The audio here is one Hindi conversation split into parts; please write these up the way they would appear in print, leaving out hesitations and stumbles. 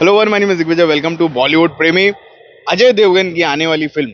Hello one, my name is Digvijay. Welcome to Bollywood Premi. Ajay Devgan की आने वाली फिल्म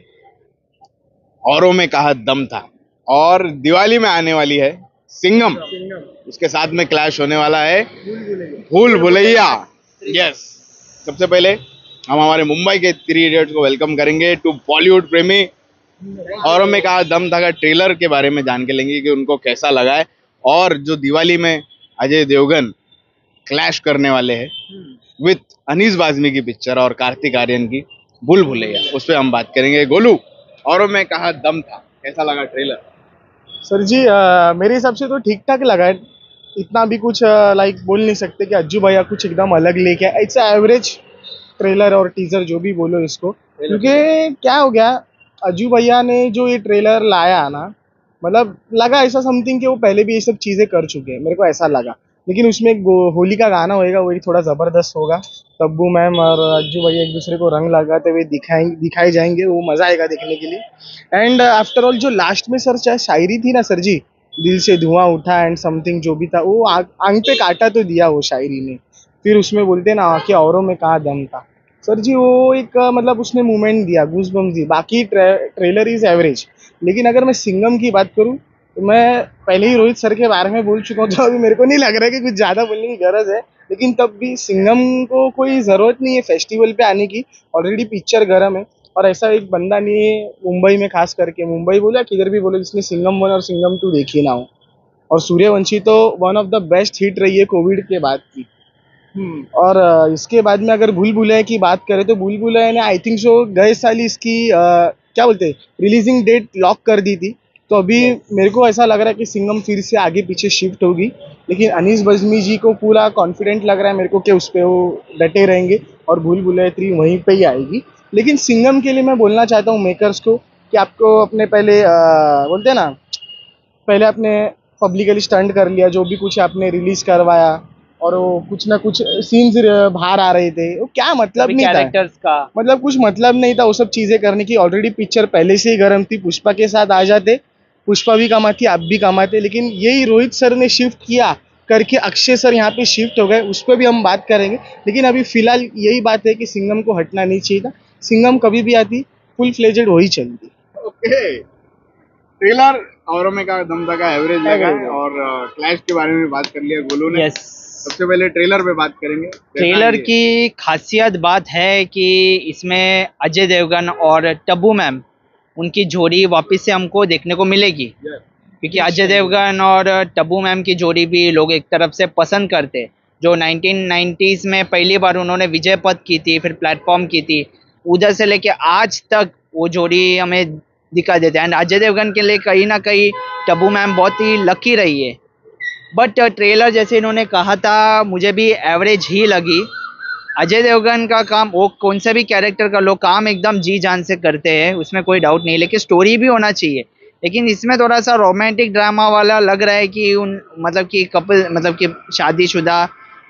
औरों में कहा दम था और दिवाली में आने वाली है सिंघम। उसके साथ में क्लैश होने वाला है भूल भुलैया। यस, सबसे पहले हम हमारे मुंबई के थ्री इडियट्स को वेलकम करेंगे टू बॉलीवुड प्रेमी। औरों में कहा दम था का ट्रेलर के बारे में जान के लेंगे कि उनको कैसा लगा है, और जो दिवाली में अजय देवगन क्लैश करने वाले हैं विथ अनीस बाज़मी की पिक्चर और कार्तिक आर्यन की भूल भुलैया, उस पर हम बात करेंगे। गोलू, औरों में कहा दम था, कैसा लगा ट्रेलर? सर जी, मेरे हिसाब से तो ठीक ठाक लगा है। इतना भी कुछ लाइक बोल नहीं सकते कि अज्जू भैया कुछ एकदम अलग लेके आए। इट्स एवरेज ट्रेलर और टीजर जो भी बोलो इसको, क्योंकि क्या हो गया, अज्जू भैया ने जो ये ट्रेलर लाया ना, मतलब लगा ऐसा समथिंग कि वो पहले भी ये सब चीजें कर चुके हैं, मेरे को ऐसा लगा। लेकिन उसमें एक होली का गाना होएगा, वही थोड़ा जबरदस्त होगा। तब्बू मैम और अज्जू भैया एक दूसरे को रंग लगाते हुए दिखाए जाएंगे, वो मजा आएगा देखने के लिए। एंड आफ्टर ऑल जो लास्ट में सर चाहे शायरी थी ना सर जी, दिल से धुआं उठा एंड समथिंग जो भी था, वो आंख पे काटा तो दिया वो शायरी ने। फिर उसमें बोलते ना कि औरों में कहाँ दम था। सर जी वो एक मतलब उसने मूवमेंट दिया, गूजबम्स दी। बाकी ट्रेलर इज एवरेज। लेकिन अगर मैं सिंघम की बात करूं तो मैं पहले ही रोहित सर के बारे में बोल चुका हूँ, तो अभी मेरे को नहीं लग रहा है कि कुछ ज्यादा बोलने की गरज है। लेकिन तब भी सिंघम को कोई जरूरत नहीं है फेस्टिवल पे आने की। ऑलरेडी पिक्चर गर्म है, और ऐसा एक बंदा नहीं है मुंबई में, खास करके मुंबई बोलो या किधर भी बोलो, जिसने सिंघम 1 और सिंघम 2 देखी ना हो। और सूर्यवंशी तो one of the best hit रही है कोविड के बाद की। और इसके बाद में अगर भूल भुलैया की बात करें तो भूल भुलैया ने आई थिंक सो गए साल इसकी क्या बोलते रिलीजिंग डेट लॉक कर दी थी। तो अभी मेरे को ऐसा लग रहा है कि सिंघम फिर से आगे पीछे शिफ्ट होगी। लेकिन अनीस बज़मी जी को पूरा कॉन्फिडेंट लग रहा है मेरे को कि उस पर वो डटे रहेंगे, और भूल भुलैया 3 वहीं पे ही आएगी। लेकिन सिंघम के लिए मैं बोलना चाहता हूँ मेकर्स को कि आपको अपने पहले बोलते हैं ना, पहले आपने पब्लिकली स्टंट कर लिया, जो भी कुछ आपने रिलीज करवाया, और वो कुछ ना कुछ सीन्स बाहर आ रहे थे, वो क्या मतलब नहीं था कैरेक्टर्स का। मतलब कुछ मतलब नहीं था वो सब चीजें करने की। ऑलरेडी पिक्चर पहले से ही गर्म थी, पुष्पा के साथ आ जाते, पुष्पा भी कमाती, आप भी कमाते। लेकिन यही रोहित सर ने शिफ्ट किया करके अक्षय सर यहाँ पे शिफ्ट हो गए, उस पर भी हम बात करेंगे। लेकिन अभी फिलहाल यही बात है कि सिंघम को हटना नहीं चाहिए था। सिंघम कभी भी आती फुल फ्लेजेड हो ही चलती। ओके, ट्रेलर औरों में कहा दम था का एवरेज लगा है, और क्लैश के बारे में बात कर लिया गोलू ने। यस, सबसे पहले ट्रेलर पे बात करेंगे। ट्रेलर की खासियत बात है कि इसमें अजय देवगन और टब्बू मैम उनकी जोड़ी वापस से हमको देखने को मिलेगी, क्योंकि अजय देवगन और टब्बू मैम की जोड़ी भी लोग एक तरफ से पसंद करते। जो 1990s में पहली बार उन्होंने विजय पथ की थी, फिर प्लेटफॉर्म की थी, उधर से लेके आज तक वो जोड़ी हमें दिखा देते हैं। एंड अजय देवगन के लिए कहीं ना कहीं टब्बू मैम बहुत ही लकी रही है। बट ट्रेलर जैसे इन्होंने कहा था, मुझे भी एवरेज ही लगी। अजय देवगन का काम, वो कौन सा भी कैरेक्टर का लोग काम एकदम जी जान से करते हैं, उसमें कोई डाउट नहीं, लेकिन स्टोरी भी होना चाहिए। लेकिन इसमें थोड़ा सा रोमांटिक ड्रामा वाला लग रहा है कि उन मतलब कि कपल, मतलब कि शादीशुदा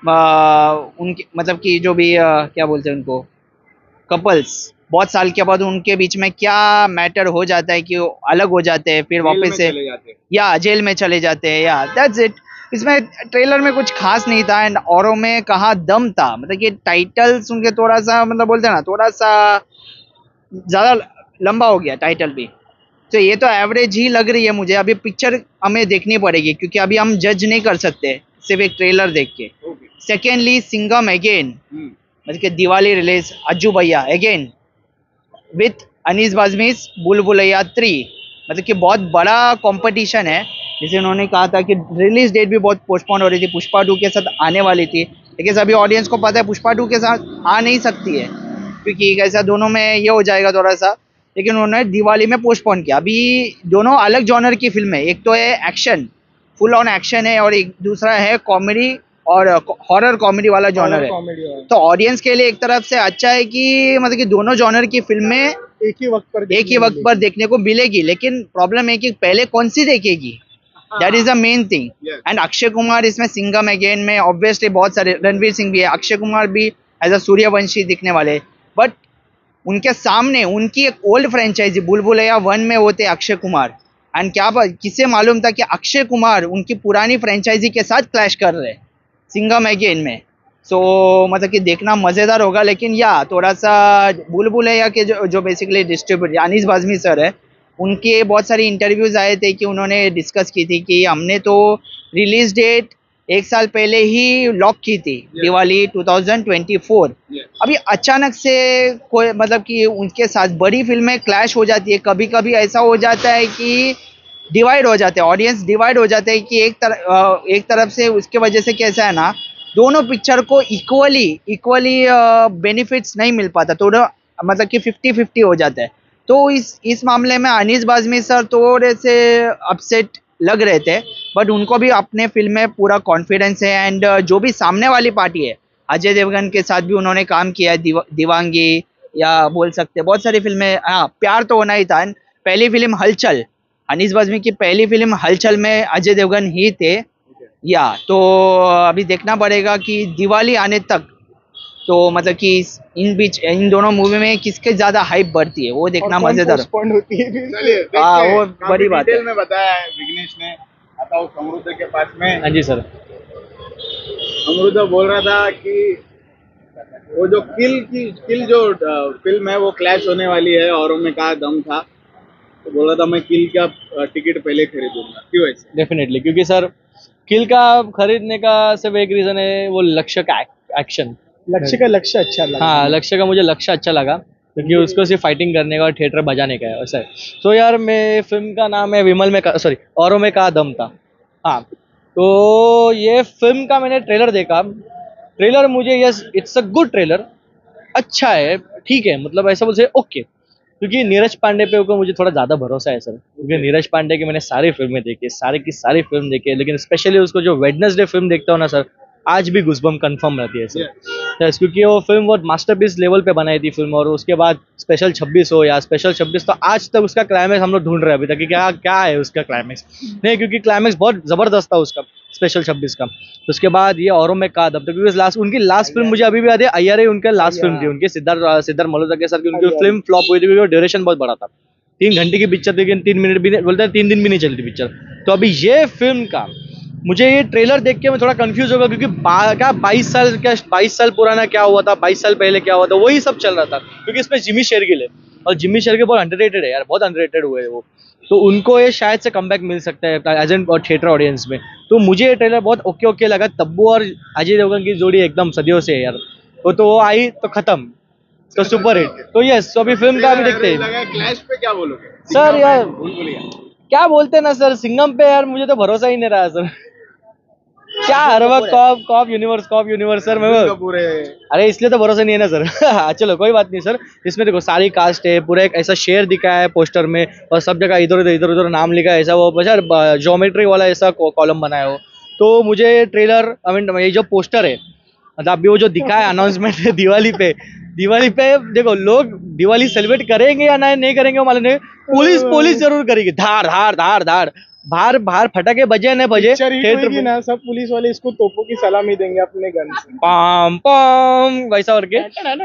उनकी, मतलब कि जो भी क्या बोलते हैं उनको, कपल्स, बहुत साल के बाद उनके बीच में क्या मैटर हो जाता है कि वो अलग हो जाते हैं, फिर वापस से या जेल में चले जाते हैं, या दैट्स इट। इसमें ट्रेलर में कुछ खास नहीं था। एंड औरों में कहा दम था, मतलब कि टाइटल्स उनके थोड़ा सा, मतलब बोलते हैं ना, थोड़ा सा ज्यादा लंबा हो गया टाइटल भी। तो ये तो एवरेज ही लग रही है मुझे। अभी पिक्चर हमें देखनी पड़ेगी, क्योंकि अभी हम जज नहीं कर सकते सिर्फ एक ट्रेलर देख के। सेकेंडली सिंघम अगेन, मतलब कि दिवाली रिलीज अज्जू भैया अगेन विथ अनीस बाज़मीज भूल भुलैया 3, मतलब कि बहुत बड़ा कंपटीशन है। जैसे उन्होंने कहा था कि रिलीज डेट भी बहुत पोस्टपोन हो रही थी, पुष्पा 2 के साथ आने वाली थी, लेकिन सभी ऑडियंस को पता है पुष्पा 2 के साथ आ नहीं सकती है, क्योंकि ऐसा दोनों में ये हो जाएगा थोड़ा सा। लेकिन उन्होंने दिवाली में पोस्टपोन किया। अभी दोनों अलग जॉनर की फिल्म है, एक तो है एक्शन, फुल ऑन एक्शन है, और एक दूसरा है कॉमेडी और हॉरर कॉमेडी वाला जॉनर है। तो ऑडियंस के लिए एक तरफ से अच्छा है कि मतलब कि दोनों जॉनर की फिल्में एक ही वक्त पर देखने को मिलेगी। लेकिन प्रॉब्लम है कि पहले कौन सी देखेगी, that is the main thing. And Akshay Kumar इसमें सिंघम अगेन में ऑब्वियसली बहुत सारे, रणवीर सिंह भी है, अक्षय कुमार भी एज अ सूर्यवंशी दिखने वाले। बट उनके सामने उनकी एक ओल्ड फ्रेंचाइजी भूल भुलैया 1 में होते अक्षय कुमार। एंड क्या किसे मालूम था कि अक्षय कुमार उनकी पुरानी फ्रेंचाइजी के साथ क्लैश कर रहे सिंघम अगेन में। सो मतलब कि देखना मज़ेदार होगा। लेकिन या थोड़ा सा भूल भुलैया के जो basically distributor Anees Bazmee sir है, उनके बहुत सारी इंटरव्यूज आए थे कि उन्होंने डिस्कस की थी कि हमने तो रिलीज डेट 1 साल पहले ही लॉक की थी, दिवाली 2024। अभी अचानक से कोई मतलब कि उनके साथ बड़ी फिल्में क्लैश हो जाती है। कभी कभी ऐसा हो जाता है कि डिवाइड हो जाते हैं, ऑडियंस डिवाइड हो जाते हैं कि एक तरफ से। उसके वजह से कैसा है ना, दोनों पिक्चर को इक्वली बेनिफिट्स नहीं मिल पाता, थोड़ा मतलब कि 50-50 हो जाता है। तो इस मामले में अनीस बाज़मी सर थोड़े से अपसेट लग रहे थे, बट उनको भी अपने फिल्म में पूरा कॉन्फिडेंस है। एंड जो भी सामने वाली पार्टी है, अजय देवगन के साथ भी उन्होंने काम किया है, दीवांगी या बोल सकते हैं बहुत सारी फिल्में। हाँ, प्यार तो होना ही था। पहली फिल्म हलचल, अनीस बाज़मी की पहली फिल्म हलचल में अजय देवगन ही थे। या तो अभी देखना पड़ेगा कि दिवाली आने तक तो मतलब कि इन दोनों मूवी में किसके ज्यादा हाइप बढ़ती है वो देखना मजेदार। पोस्टपोन्ड होती है फिर। चलिए देखते हाँ, हैं। वो काफी बड़ी बात डिटेल है। में बताया है विघ्नेश ने। आता हूँ समृद्ध के पास में। हाँ जी सर। समृद्ध बोल रहा था कि वो जो किल जो फिल्म है वो क्लैश होने वाली है, औरों में कहा दम था, तो बोल रहा था मैं किल का टिकट पहले खरीदूंगा। क्यों ऐसे? डेफिनेटली, क्योंकि सर किल का खरीदने का सिर्फ एक रीजन है, वो लक्ष्य का एक्शन। लक्ष्य अच्छा लगा। हाँ, लक्ष्य का मुझे लक्ष्य अच्छा लगा, क्योंकि उसको सिर्फ फाइटिंग करने का और थिएटर बजाने का है वैसा है। तो यार मैं फिल्म का नाम है विमल में सॉरी औरों में कहा दम था। हाँ, तो ये फिल्म का मैंने ट्रेलर देखा। ट्रेलर मुझे yes it's a good trailer, अच्छा है, ठीक है, मतलब ऐसा बोलते ओके। क्योंकि नीरज पांडे पे को मुझे थोड़ा ज्यादा भरोसा है सर, क्योंकि नीरज पांडे की मैंने सारी फिल्में देखी है, सारी की सारी फिल्म देखी है, लेकिन स्पेशली उसको जो वेडनेसडे फिल्म देखता हूँ ना सर, आज भी गुस्बम कंफर्म रहती है सर। यस, क्योंकि वो फिल्म बहुत मास्टरपीस लेवल पे बनाई थी फिल्म, और उसके बाद स्पेशल 26 हो या स्पेशल 26, तो आज तक उसका क्लाइमैक्स हम लोग ढूंढ रहे हैं अभी तक कि क्या क्या है उसका क्लाइमैक्स। नहीं, क्योंकि क्लाइमैक्स बहुत जबरदस्त था उसका स्पेशल 26 का। तो उसके बाद ये औरों में कहा दम तक, क्योंकि लास्ट उनकी लास्ट फिल्म मुझे अभी भी याद है, अय्यारे उनका लास्ट फिल्म थी उनकी, सिद्धार्थ मल्होत्रा के साथ। उनकी फिल्म फ्लॉप हुई थी क्योंकि ड्यूरेशन बहुत बड़ा था, 3 घंटे की पिक्चर थी, लेकिन 3 मिनट भी बोलते हैं 3 दिन भी नहीं चली थी पिक्चर। तो अभी ये फिल्म का मुझे ये ट्रेलर देख के मैं थोड़ा कंफ्यूज होगा, क्योंकि क्या 22 साल पुराना क्या हुआ था, 22 साल पहले क्या हुआ था, वही सब चल रहा था। क्योंकि इसमें जिमी शेरगिल है, और जिमी शेरगिल बहुत अंडररेटेड है यार, बहुत अंडररेटेड हुए हैं वो। तो उनको ये शायद से कमबैक मिल सकता है एज एन और थिएटर ऑडियंस में। तो मुझे ये ट्रेलर बहुत ओके ओके लगा। तब्बू और अजय देवगन की जोड़ी एकदम सदियों से है यार, वो आई तो खत्म, तो सुपर हिट। तो यस, तो अभी फिल्म का भी देखते हैं क्लैश पे क्या बोलोगे सर। यार भूल भुलैया क्या बोलते हैं ना सर, सिंघम पे यार मुझे तो भरोसा ही नहीं रहा सर। क्या हर वक्त कॉप यूनिवर्स सर। मैं पूरे अरे इसलिए तो भरोसा नहीं है ना सर। चलो कोई बात नहीं सर। इसमें देखो सारी कास्ट है, पूरा एक ऐसा शेर दिखाया है पोस्टर में, और सब जगह इधर उधर नाम लिखा है, ऐसा वो सर ज्योमेट्री वाला ऐसा कॉलम बनाया हो। तो मुझे ट्रेलर आई मीन ये जो पोस्टर है, मतलब अभी वो जो दिखा है अनाउंसमेंट है दिवाली पे देखो लोग दिवाली सेलिब्रेट करेंगे या नहीं करेंगे वो मालूम नहीं। पुलिस जरूर करेगी, धार धार धार धार बाहर फटाके बजे न बजे, पिक्चर हिट होगी ना, सब पुलिस वाले इसको तोपों की सलामी देंगे अपने गन से, पाम पाम वैसा करके।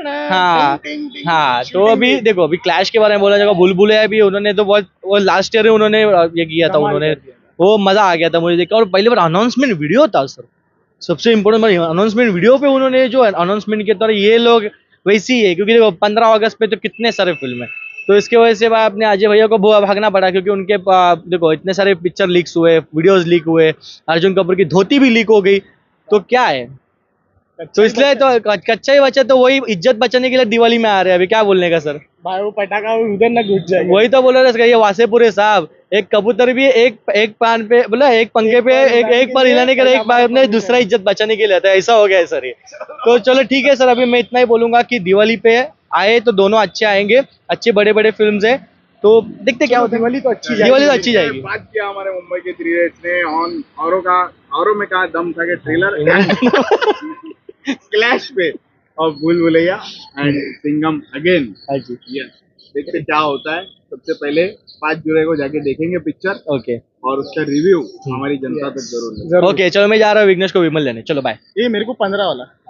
हाँ, तो अभी देखो अभी क्लैश के बारे में बोला जाएगा, भूल भुलैया भी उन्होंने तो बहुत, वो लास्ट ईयर उन्होंने ये किया था, उन्होंने वो मजा आ गया था मुझे देखकर। और पहली बार अनाउंसमेंट वीडियो था सर, सबसे इम्पोर्टेंट अनाउंसमेंट वीडियो पे उन्होंने जो अनाउंसमेंट किया था, ये लोग वैसी है, क्योंकि देखो 15 अगस्त पे तो कितने सारे फिल्म है, तो इसके वजह से अपने अजय भैया को भागना पड़ा, क्योंकि उनके देखो इतने सारे पिक्चर लीक्स हुए, वीडियोस लीक हुए, अर्जुन कपूर की धोती भी लीक हो गई, तो क्या है। तो इसलिए तो कच्चा ही बचा, तो वही इज्जत बचाने के लिए दिवाली में आ रहे हैं। अभी क्या बोलने का सर, भाई वो पटाखा उधर ना घुस जाएगा। वही तो बोल रहे थे, ये वासेपुरे साहब, एक कबूतर भी एक पान पे बोला, एक पंखे पे एक पर हिलाने के लिए, एक बार अपने दूसरा इज्जत बचाने के लिए आता है, ऐसा हो गया है सर ये। तो चलो ठीक है सर, अभी मैं इतना ही बोलूंगा कि दिवाली पे आए तो दोनों अच्छे आएंगे, अच्छे बड़े बड़े फिल्म है, तो देखते क्या होता है। दिवाली तो अच्छी जाएगी। बात किया हमारे मुंबई के 3 रेट्स ने ऑन औरों में कहा दम था के ट्रेलर क्लैश पे, और Bhool Bhulaiyaa and Singham again. Yes, देखते क्या होता है। सबसे पहले 5 जुलाई को जाके देखेंगे पिक्चर, ओके, और उसका रिव्यू हमारी जनता तक जरूर। ओके, चलो मैं जा रहा हूँ विघ्नेश को विमल लेने, चलो बाय। ये मेरे को 15 वाला